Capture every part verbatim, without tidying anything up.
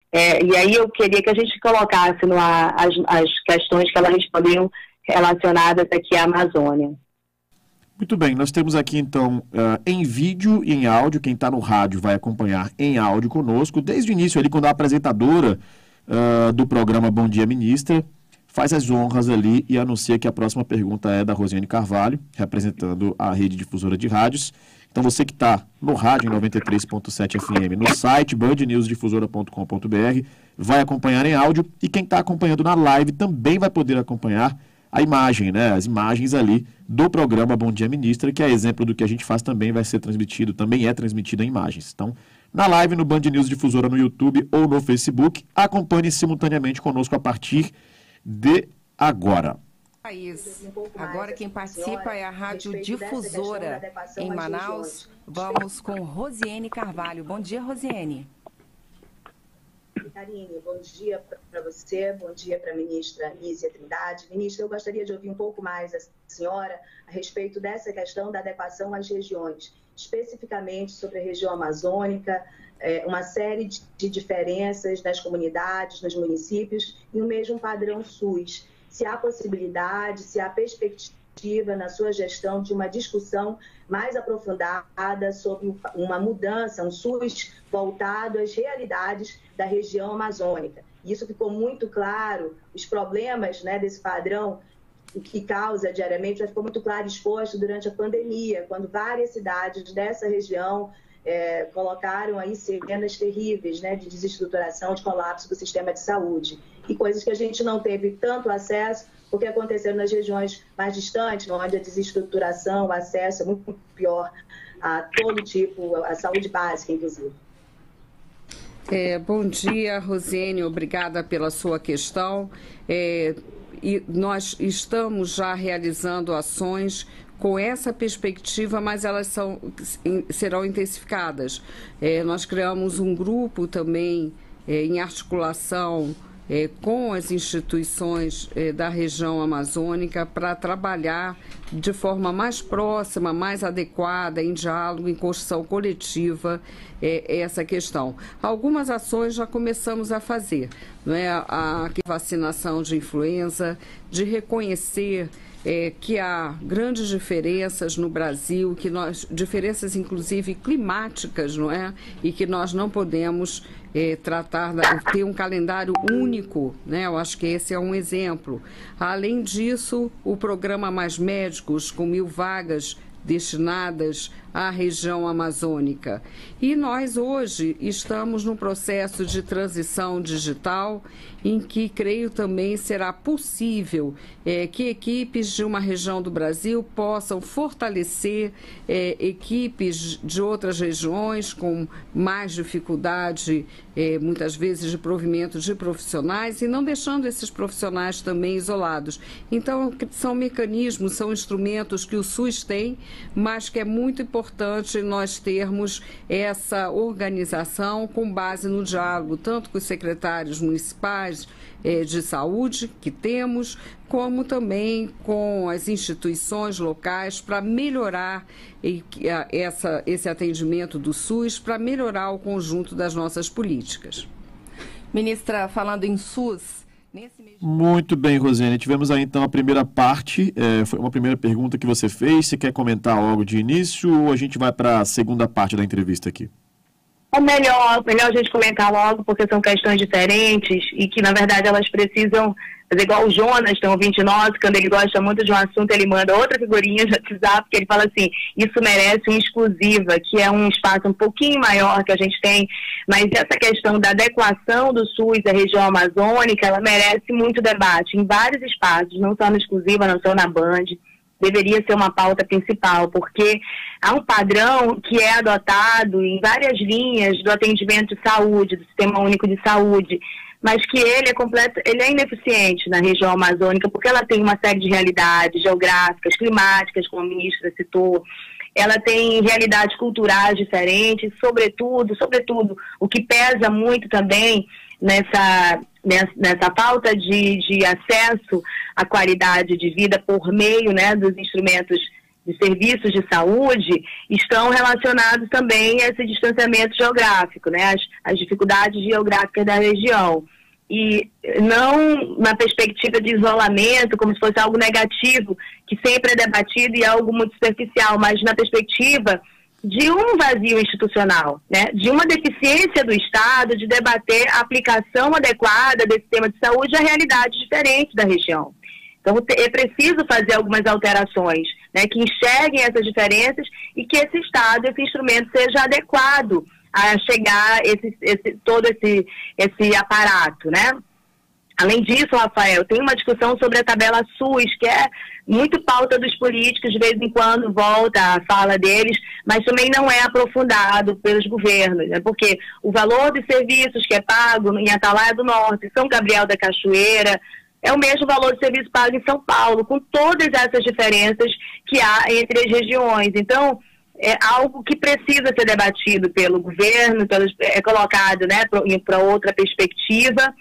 É, e aí eu queria que a gente colocasse no ar as, as questões que ela respondeu relacionadas aqui à Amazônia. Muito bem, nós temos aqui então uh, em vídeo e em áudio, quem está no rádio vai acompanhar em áudio conosco, desde o início ali, quando a apresentadora uh, do programa Bom Dia Ministra faz as honras ali e anuncia que a próxima pergunta é da Rosiane Carvalho, representando a Rede Difusora de Rádios. Então você que está no rádio em noventa e três ponto sete F M, no site band news difusora ponto com ponto b r, vai acompanhar em áudio, e quem está acompanhando na live também vai poder acompanhar a imagem, né, as imagens ali do programa Bom Dia Ministra, que é exemplo do que a gente faz, também vai ser transmitido, também é transmitido em imagens. Então, na live no Band News Difusora no YouTube ou no Facebook, acompanhe simultaneamente conosco a partir de agora. Agora quem participa é a Rádio Difusora em Manaus. Vamos com Rosiane Carvalho. Bom dia, Rosiane. Karine, bom dia para você, bom dia para a ministra Nízia Trindade. Ministra, eu gostaria de ouvir um pouco mais da senhora a respeito dessa questão da adequação às regiões, especificamente sobre a região amazônica, é, uma série de, de diferenças nas comunidades, nos municípios e o mesmo padrão SUS. Se há possibilidade, se há perspectiva na sua gestão de uma discussão mais aprofundada sobre uma mudança, um SUS voltado às realidades da região amazônica. Isso ficou muito claro, os problemas, né, desse padrão que causa diariamente, já ficou muito claro exposto durante a pandemia, quando várias cidades dessa região é, colocaram aí cenas terríveis, né, de desestruturação, de colapso do sistema de saúde. E coisas que a gente não teve tanto acesso, porque aconteceram nas regiões mais distantes, onde a desestruturação, o acesso é muito pior a todo tipo, a saúde básica, inclusive. É, bom dia, Rosiane, obrigada pela sua questão. É, e nós estamos já realizando ações com essa perspectiva, mas elas são, serão intensificadas. É, nós criamos um grupo também é, em articulação É, com as instituições é, da região amazônica para trabalhar de forma mais próxima, mais adequada, em diálogo, em construção coletiva, é, essa questão. Algumas ações já começamos a fazer, não é? A, a vacinação de influenza, de reconhecer É, que há grandes diferenças no Brasil, que nós, diferenças inclusive climáticas, não é? E que nós não podemos é, tratar, ter um calendário único, né? Eu acho que esse é um exemplo. Além disso, o programa Mais Médicos, com mil vagas destinadas à região amazônica. E nós hoje estamos num processo de transição digital em que creio também será possível é, que equipes de uma região do Brasil possam fortalecer é, equipes de outras regiões com mais dificuldade, é, muitas vezes, de provimento de profissionais, e não deixando esses profissionais também isolados. Então, são mecanismos, são instrumentos que o SUS tem, mas que é muito importante nós termos essa organização com base no diálogo, tanto com os secretários municipais eh, de saúde que temos, como também com as instituições locais para melhorar e, a, essa, esse atendimento do SUS, para melhorar o conjunto das nossas políticas. Ministra, falando em SUS... Muito bem, Rosiane. Tivemos aí então a primeira parte, é, foi uma primeira pergunta que você fez. Você quer comentar logo de início ou a gente vai para a segunda parte da entrevista aqui? É melhor, melhor a gente comentar logo, porque são questões diferentes e que, na verdade, elas precisam fazer igual o Jonas, tem um ouvinte nosso, quando ele gosta muito de um assunto, ele manda outra figurinha de WhatsApp, que ele fala assim, isso merece uma exclusiva, que é um espaço um pouquinho maior que a gente tem, mas essa questão da adequação do SUS à região amazônica, ela merece muito debate em vários espaços, não só no exclusiva, não só na Band. Deveria ser uma pauta principal, porque há um padrão que é adotado em várias linhas do atendimento de saúde, do Sistema Único de Saúde, mas que ele é completo, ele é ineficiente na região amazônica, porque ela tem uma série de realidades geográficas, climáticas, como a ministra citou, ela tem realidades culturais diferentes, sobretudo, sobretudo, o que pesa muito também nessa, nessa, nessa falta de, de acesso à qualidade de vida por meio, né, dos instrumentos de serviços de saúde estão relacionados também a esse distanciamento geográfico, né? As, as dificuldades geográficas da região. E não na perspectiva de isolamento, como se fosse algo negativo, que sempre é debatido e é algo muito superficial, mas na perspectiva de um vazio institucional, né? De uma deficiência do Estado de debater a aplicação adequada desse sistema de saúde a realidades diferentes da região. Então, é preciso fazer algumas alterações, né, que enxerguem essas diferenças e que esse Estado, esse instrumento, seja adequado a chegar esse, esse, todo esse, esse aparato, né? Além disso, Rafael, tem uma discussão sobre a tabela SUS, que é muito pauta dos políticos, de vez em quando volta a fala deles, mas também não é aprofundado pelos governos, né? Porque o valor dos serviços que é pago em Atalaia do Norte, São Gabriel da Cachoeira, é o mesmo valor de serviço pago em São Paulo, com todas essas diferenças que há entre as regiões. Então, é algo que precisa ser debatido pelo governo, pelos, é colocado, né, para outra perspectiva.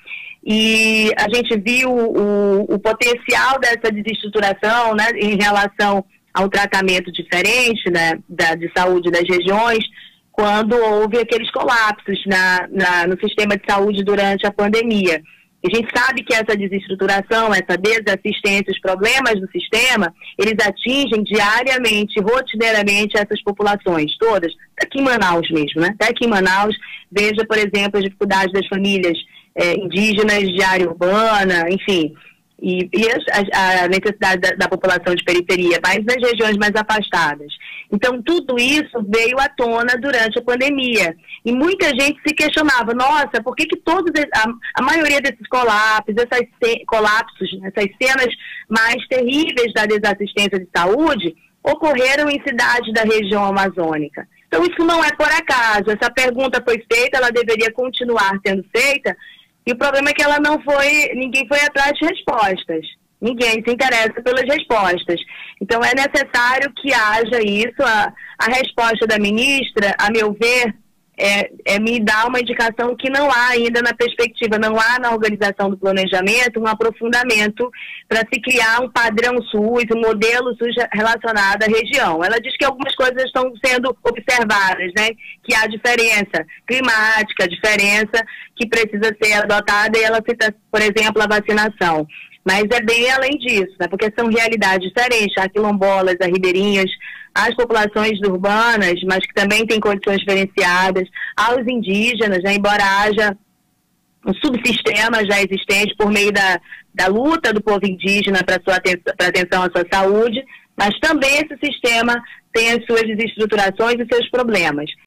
E a gente viu o, o potencial dessa desestruturação, né, em relação ao tratamento diferente, né, da, de saúde das regiões, quando houve aqueles colapsos na, na, no sistema de saúde durante a pandemia. A gente sabe que essa desestruturação, essa desassistência, os problemas do sistema, eles atingem diariamente, rotineiramente essas populações todas, aqui em Manaus mesmo, né? Até aqui em Manaus, veja, por exemplo, as dificuldades das famílias é, indígenas de área urbana, enfim, e, e a, a necessidade da, da população de periferia, mas nas regiões mais afastadas. Então, tudo isso veio à tona durante a pandemia. E muita gente se questionava, nossa, por que que todos, a, a maioria desses colapsos, essas colapsos, essas cenas mais terríveis da desassistência de saúde, ocorreram em cidades da região amazônica? Então, isso não é por acaso. Essa pergunta foi feita, ela deveria continuar sendo feita, e o problema é que ela não foi, ninguém foi atrás de respostas. Ninguém se interessa pelas respostas. Então, é necessário que haja isso. A, a resposta da ministra, a meu ver, é, é me dá uma indicação que não há ainda na perspectiva, não há na organização do planejamento um aprofundamento para se criar um padrão SUS, um modelo SUS relacionado à região. Ela diz que algumas coisas estão sendo observadas, né? Que há diferença climática, diferença que precisa ser adotada, e ela cita, por exemplo, a vacinação. Mas é bem além disso, né? Porque são realidades diferentes, há quilombolas, há ribeirinhas, as populações urbanas, mas que também têm condições diferenciadas, aos indígenas, né? Embora haja um subsistema já existente por meio da, da luta do povo indígena para sua atenção, para atenção à sua saúde, mas também esse sistema tem as suas desestruturações e seus problemas.